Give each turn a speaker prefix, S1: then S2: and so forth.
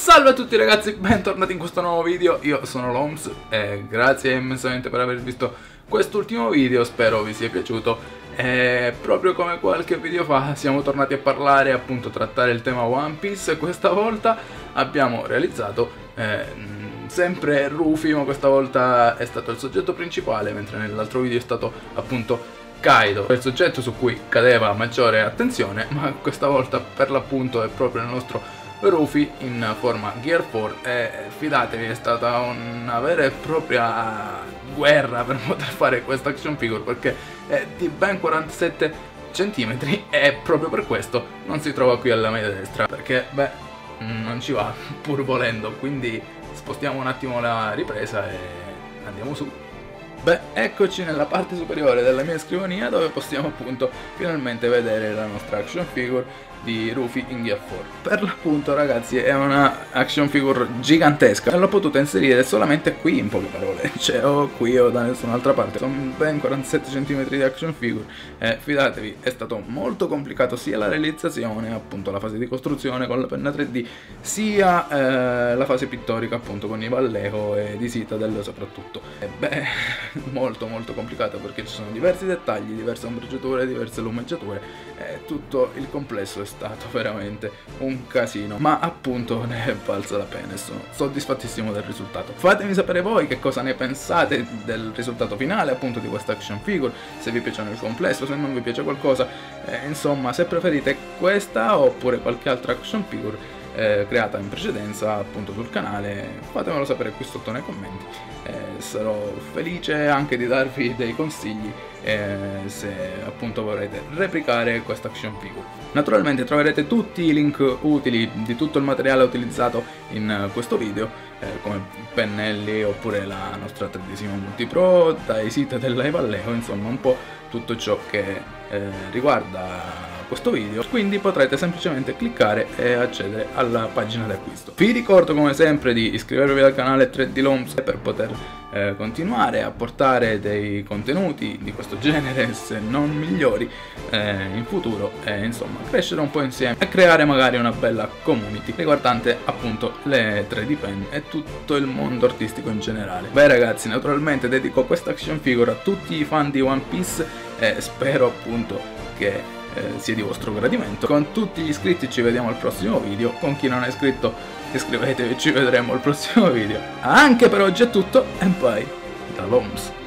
S1: Salve a tutti ragazzi, bentornati in questo nuovo video. Io sono Loms e grazie immensamente per aver visto quest'ultimo video, spero vi sia piaciuto. E proprio come qualche video fa siamo tornati a parlare, appunto trattare il tema One Piece, e questa volta abbiamo realizzato sempre Rufy, ma questa volta è stato il soggetto principale, mentre nell'altro video è stato appunto Kaido, il soggetto su cui cadeva maggiore attenzione, ma questa volta per l'appunto è proprio il nostro Rufy in forma Gear 4 e fidatevi è stata una vera e propria guerra per poter fare questa action figure, perché è di ben 47 cm e proprio per questo non si trova qui alla media destra, perché beh non ci va pur volendo, quindi spostiamo un attimo la ripresa e andiamo su. Beh, eccoci nella parte superiore della mia scrivania, dove possiamo appunto finalmente vedere la nostra action figure di Rufy in Gear 4. Per l'appunto ragazzi è una action figure gigantesca, l'ho potuta inserire solamente qui, in poche parole, cioè o qui o da nessun'altra parte. Sono ben 47 cm di action figure e fidatevi è stato molto complicato sia la realizzazione, appunto la fase di costruzione con la penna 3D, sia la fase pittorica appunto con i Vallejo e di Citadel soprattutto. E beh, molto complicato perché ci sono diversi dettagli, diverse ombreggiature, diverse lumeggiature e tutto il complesso è stato veramente un casino, ma appunto ne è valsa la pena e sono soddisfattissimo del risultato. Fatemi sapere voi che cosa ne pensate del risultato finale appunto di questa action figure, se vi piace nel complesso, se non vi piace qualcosa, insomma se preferite questa oppure qualche altra action figure creata in precedenza appunto sul canale, fatemelo sapere qui sotto nei commenti. Sarò felice anche di darvi dei consigli se appunto vorrete replicare questa action figure. Naturalmente troverete tutti i link utili di tutto il materiale utilizzato in questo video, come pennelli oppure la nostra 3D Multipro, dai Citadel ai Vallejo, insomma un po' tutto ciò che riguarda questo video, quindi potrete semplicemente cliccare e accedere alla pagina di acquisto. Vi ricordo come sempre di iscrivervi al canale 3D Loms per poter continuare a portare dei contenuti di questo genere, se non migliori, in futuro, e insomma crescere un po' insieme e creare magari una bella community riguardante appunto le 3D pen e tutto il mondo artistico in generale. Beh ragazzi, naturalmente dedico questa action figure a tutti i fan di One Piece e spero appunto che sia di vostro gradimento. Con tutti gli iscritti ci vediamo al prossimo video, con chi non è iscritto iscrivetevi, ci vedremo al prossimo video. Anche per oggi è tutto e bye da Loms.